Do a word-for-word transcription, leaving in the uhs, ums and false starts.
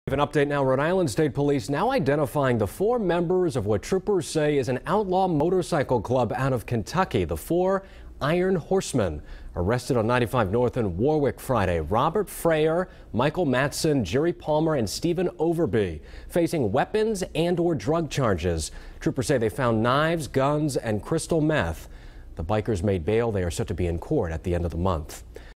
An update now. Rhode Island State Police now identifying the four members of what troopers say is an outlaw motorcycle club out of Kentucky. The four Iron Horsemen arrested on ninety-five North in Warwick Friday. Robert Freyer, Michael Matson, Jerry Palmer, and Stephen Overby facing weapons and or drug charges. Troopers say they found knives, guns, and crystal meth. The bikers made bail. They are set to be in court at the end of the month.